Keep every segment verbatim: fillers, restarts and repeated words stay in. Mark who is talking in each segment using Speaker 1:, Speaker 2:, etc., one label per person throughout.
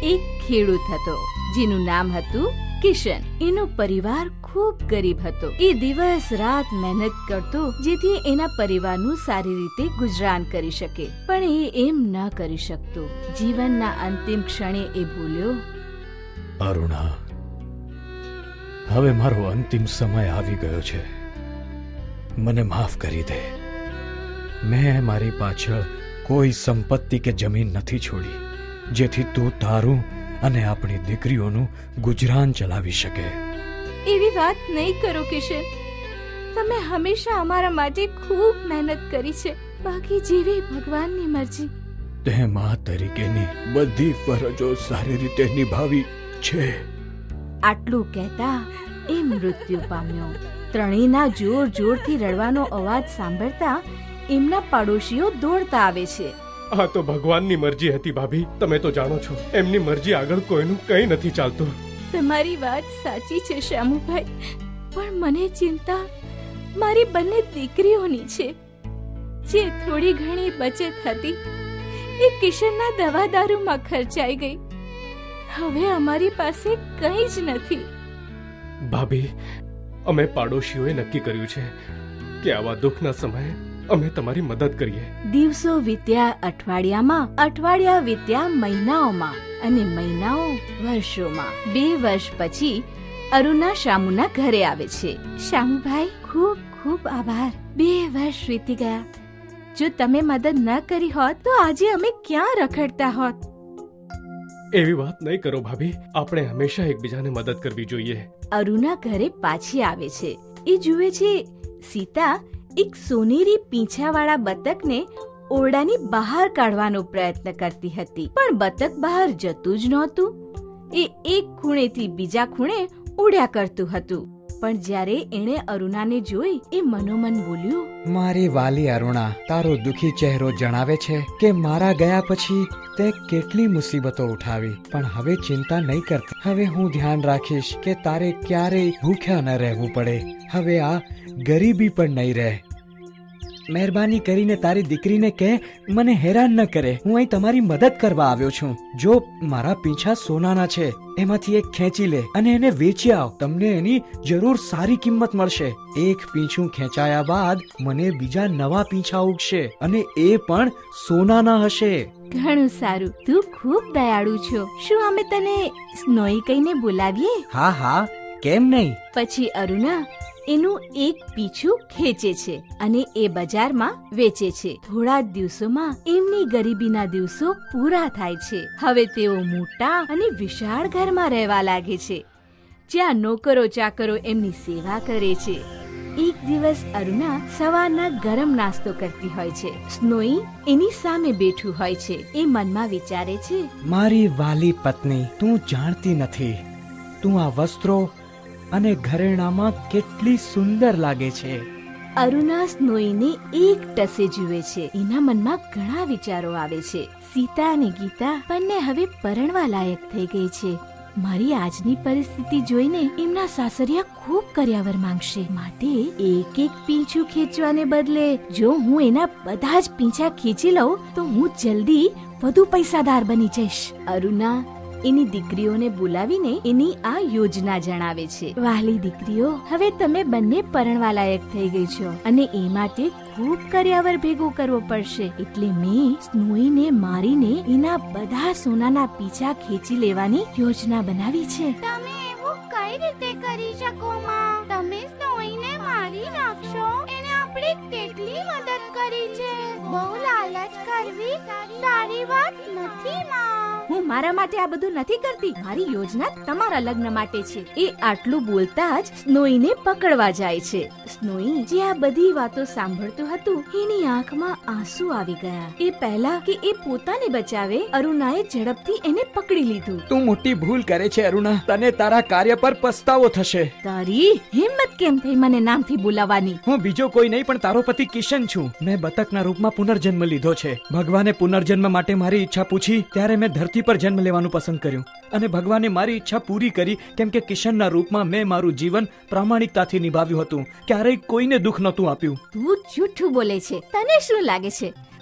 Speaker 1: એક ખેડૂત હતો જેનું નામ હતું કિશન. એનો પરિવાર ખૂબ ગરીબ હતો. એ દિવસ રાત મહેનત કરતો જેથી એના પરિવારનું સારી રીતે ગુજરાન કરી શકે, પણ એ એમ ન કરી શકતો. જીવનના અંતિમ ક્ષણે એ બોલ્યો,
Speaker 2: અરુણા, હવે મારો અંતિમ સમય આવી ગયો છે. મને માફ કરી દે. મેં મારી પાછળ કોઈ સંપત્તિ કે જમીન નથી છોડી જેથી તું તારું અને આપણી દીકરીઓનું ગુજરાન ચલાવી શકે.
Speaker 1: એવી વાત નહીં કરો કિશન. તમે હંમેશા અમારા માટે ખૂબ મહેનત કરી છે. બાકી જેવી ભગવાનની મરજી.
Speaker 2: તે મા તરીકેની બધી ફરજો સારી રીતે નિભાવી છે.
Speaker 1: આટલું કહેતા એ મૃત્યુ પામ્યો. ત્રણેયના જોર જોરથી રડવાનો અવાજ સાંભળતા એમના પાડોશીઓ દોડતા આવે છે.
Speaker 3: આ તો ભગવાનની મરજી હતી ભાભી. તમે તો જાણો છો એમની મરજી આગળ કોઈનું કંઈ નથી ચાલતું.
Speaker 1: તમારી વાત સાચી છે શામુભાઈ, પણ મને ચિંતા મારી બંને દીકરીઓની છે. જે થોડી ઘણી બચત હતી એ કિશનના દવા દારૂમાં ખર્ચાઈ ગઈ. હવે અમારી પાસે કંઈ જ નથી.
Speaker 3: ભાભી, અમે પાડોશીઓએ નક્કી કર્યું છે કે આવા દુઃખના સમયે અમે તમારી મદદ કરીએ.
Speaker 1: દિવસો વીત્યા અઠવાડિયામાં, અઠવાડિયા વીત્યા મહિનાઓમાં અને મહિનાઓ વર્ષોમાં. બે વર્ષ પછી અરુણા શામુના ઘરે આવે છે. શામુભાઈ, ખૂબ ખૂબ આભાર. બે વર્ષ વીતી ગયા. જો તમે મદદ ન કરી હોત તો આજે અમે ક્યાં રખડતા હોત.
Speaker 3: એવી વાત નહીં કરો ભાભી. આપણે હંમેશા એકબીજાને મદદ કરવી જોઈએ.
Speaker 1: અરુણા ઘરે પાછી આવે છે. એ જુએ છે સીતા એક સોનેરી પીંછાવાળા બતકને ઓરડાની બહાર કાઢવાનો પ્રયત્ન કરતી હતી, પણ બતક બહાર જતું જ નહોતું. એ એક ખૂણેથી બીજા ખૂણે ઉડ્યા કરતું હતું. પણ જ્યારે એણે અરુણાને જોઈ એ મનોમન બોલ્યું,
Speaker 4: મારી વાલી અરુણા, તારો દુખી ચહેરો જણાવે છે કે મારા ગયા પછી તે કેટલી મુસીબતો ઉઠાવી, પણ હવે ચિંતા નહીં કરતી. હવે હું ધ્યાન રાખીશ કે તારે ક્યારેય ભૂખ્યા ન રહેવું પડે. હવે આ ગરીબી પણ નહીં રહે. મહેરબાની કરીને તારી દીકરીને કહે મને હેરાન ન કરે. હું અહીં તમારી મદદ કરવા આવ્યો છું. જો મારા પીંછા સોનાના છે એમાંથી એક ખેંચી લે અને એને વેચી આવ. તમને એની જરૂર સારી કિંમત મળશે. એક પીંછું ખેંચાયા બાદ મને બીજા નવા પીંછા ઉગશે અને એ પણ સોનાના હશે.
Speaker 1: ઘણું સારું. તું ખૂબ દયાળુ છો. શું અમે તને સ્નોઈ કહીને બોલાવીએ?
Speaker 4: હા હા, કેમ નહીં.
Speaker 1: પછી અરુણા એનું એક પીછું ખેંચે છે અને એ બજારમાં વેચે છે. થોડા જ દિવસોમાં એમની ગરીબીના દિવસો પૂરા થાય છે. હવે તેઓ મોટા અને વિશાળ ઘરમાં રહેવા લાગે છે, જ્યાં નોકરો ચાકરો એમની સેવા કરે છે. એક દિવસ અરુણા સવારના ગરમ નાસ્તો કરતી હોય છે. સ્નોઈ એની સામે બેઠું હોય છે. એ મનમાં વિચારે છે,
Speaker 4: મારી વાલી પત્ની, તું જાણતી નથી તું આ વસ્ત્રો અને ઘરેણામાં કેટલી સુંદર લાગે છે.
Speaker 1: અરુણા સ્નોઈને એક ટસે જુએ છે. એના મનમાં ઘણા વિચારો આવે છે. સીતા અને ગીતા બંને હવે પરણવા લાયક થઈ ગઈ છે. મારી આજની પરિસ્થિતિ જોઈને એમના સાસરિયા ખૂબ કર્યાવર માંગશે. માટે એક એક પીંછું ખેંચવાને બદલે જો હું એના બધા જ પીંછા ખેંચી લઉં તો હું જલ્દી વધુ પૈસાદાર બની જઈશ. અરુણા એની દીકરીઓને બોલાવીને એની આ યોજના જણાવે છે. વાલી દીકરીઓ, હવે તમે બંને પરણવા લાયક થઈ ગઈ છો અને એ માટે ખૂબ કર્યાવર ભેગું કરવો પડશે. એટલે મેં સ્નોઈને મારીને એના બધા સોનાના પીછા ખેંચી લેવાની યોજના બનાવી છે.
Speaker 5: તમે એવું કઈ રીતે કરી શકો માં? તમે સ્નોઈને મારી નાખશો? એને આપણે કેટલી મદદ કરી છે. બહુ લાલચ કરવી સારી વાત નથી માં.
Speaker 1: હું મારા માટે આ બધું નથી કરતી. મારી યોજના તમારા લગ્ન માટે છે. એ આટલું બોલતા જ સ્નોઈને પકડવા જાય છે. સ્નોઈ જે આ બધી વાતો સાંભળતું હતું એની આંખમાં આંસુ આવી ગયા. એ પહેલા કે એ પોતાને બચાવે અરુણાએ ઝડપથી એને પકડી લીધું.
Speaker 4: તું મોટી ભૂલ કરે છે અરુણા. તને તારા કાર્ય પર પસ્તાવો થશે.
Speaker 1: તારી હિંમત કેમ થઈ મને નામથી બોલાવવાની?
Speaker 4: હું બીજો કોઈ નહીં પણ તારો પતિ કિશન છું. મેં બતકના રૂપમાં પુનર્જન્મ લીધો છે. ભગવાને પુનર્જન્મ માટે મારી ઈચ્છા પૂછી ત્યારે મેં ધરતી પર જન્મ લેવાનું પસંદ કર્યું અને ભગવાને મારી ઈચ્છા પૂરી કરી, કેમ કે કિશનના રૂપમાં મેં મારું જીવન પ્રામાણિકતાથી નિભાવ્યું હતું. ક્યારેય કોઈને દુઃખ નહોતું આપ્યું.
Speaker 1: તું જૂઠું બોલે છે. તને શું લાગે છે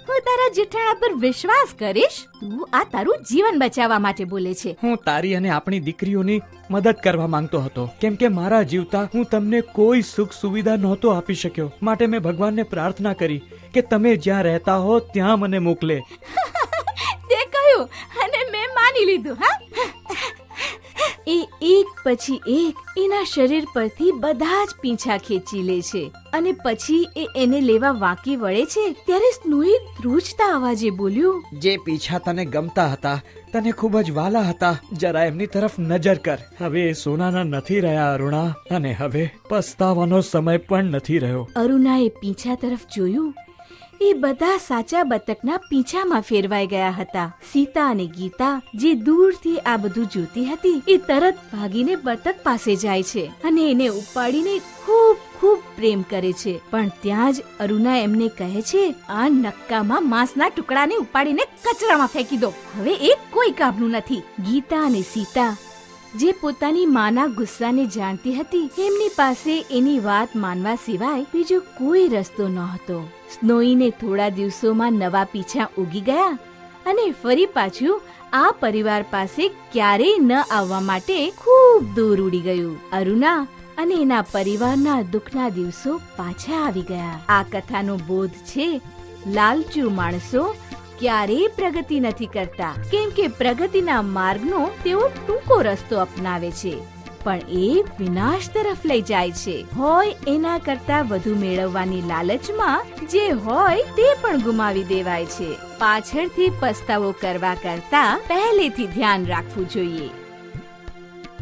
Speaker 1: હું તારા જેઠાણા પર વિશ્વાસ કરીશ? તું આ તારું જીવન બચાવવા માટે બોલે છે.
Speaker 4: હું તારી અને આપણી દીકરીઓની મદદ કરવા માંગતો હતો, કેમ કે મારા જીવતા હું તમને કોઈ સુખ સુવિધા નહોતો આપી શક્યો. માટે મેં ભગવાનને પ્રાર્થના કરી કે તમે જ્યાં રહેતા હો ત્યાં મને મોકલે.
Speaker 1: તે કહ્યું અને મેં માની લીધું. હા, એ એક પછી એક એના શરીર પરથી બધા જ પીંછા ખેંચી લે છે અને પછી એ એને લેવા વાંકી વળે છે ત્યારે સ્નોઈ ધ્રુજતા અવાજે બોલ્યું,
Speaker 4: જે પીછા તને ગમતા હતા, તને ખૂબ જ વાલા હતા, જરા એમની તરફ નજર કર. હવે એ સોનાના નથી રહ્યા અરુણા, અને હવે પસ્તાવાનો સમય પણ નથી રહ્યો.
Speaker 1: અરુણાએ પીંછા તરફ જોયું. એ બધા સાચા બતકના પીંછામાં ફેરવાઈ ગયા હતા. સીતા અને ગીતા જે દૂરથી આ બધું જોતી હતી એ તરત ભાગીને બતક પાસે જાય છે અને એને ઉપાડીને ખૂબ ખૂબ પ્રેમ કરે છે. પણ ત્યાં જ અરુણા એમને કહે છે, આ નક્કામાં માંસના ટુકડાને ઉપાડીને કચરામાં ફેંકી દો. હવે એ કોઈ કામનું નથી. ગીતા અને સીતા જે પોતાની માના ગુસ્સાને જાણતી હતી, એમની પાસે એની વાત માનવા સિવાય બીજો કોઈ રસ્તો નહોતો. સ્નોઈને થોડા દિવસોમાં નવા પીછા ઉગી ગયા અને ફરી પાછું આ પરિવાર પાસે ક્યારેય ન આવવા માટે ખૂબ દૂર ઉડી ગયું. અરુણા અને એના પરિવારના દુઃખના દિવસો પાછા આવી ગયા. આ કથાનો બોધ છે, લાલચુ માણસો ક્યારેય પ્રગતિ નથી કરતા, કેમ કે પ્રગતિના માર્ગનો તેઓ ટૂંકો રસ્તો અપનાવે છે પણ એ વિનાશ તરફ લઈ જાય છે. હોય એના કરતા વધુ મેળવવાની લાલચમાં જે હોય તે પણ ગુમાવી દેવાય છે. પાછળથી પસ્તાવો કરવા કરતા પહેલેથી ધ્યાન રાખવું જોઈએ.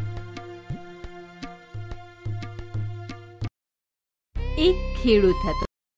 Speaker 1: એક ખેડૂત હતો.